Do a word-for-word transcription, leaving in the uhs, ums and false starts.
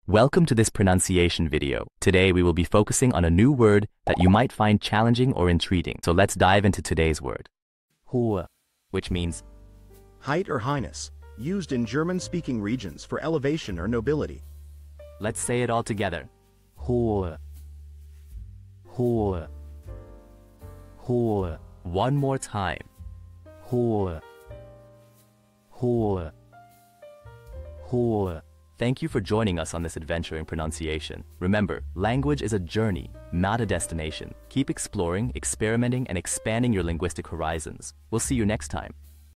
Welcome to this pronunciation video. Today we will be focusing on a new word that you might find challenging or intriguing. So let's dive into today's word. Hohe, which means height or highness, used in German-speaking regions for elevation or nobility. Let's say it all together. Hohe. Hohe. Hohe. One more time. Hohe. Hohe. Hohe. Thank you for joining us on this adventure in pronunciation. Remember, language is a journey, not a destination. Keep exploring, experimenting, and expanding your linguistic horizons. We'll see you next time.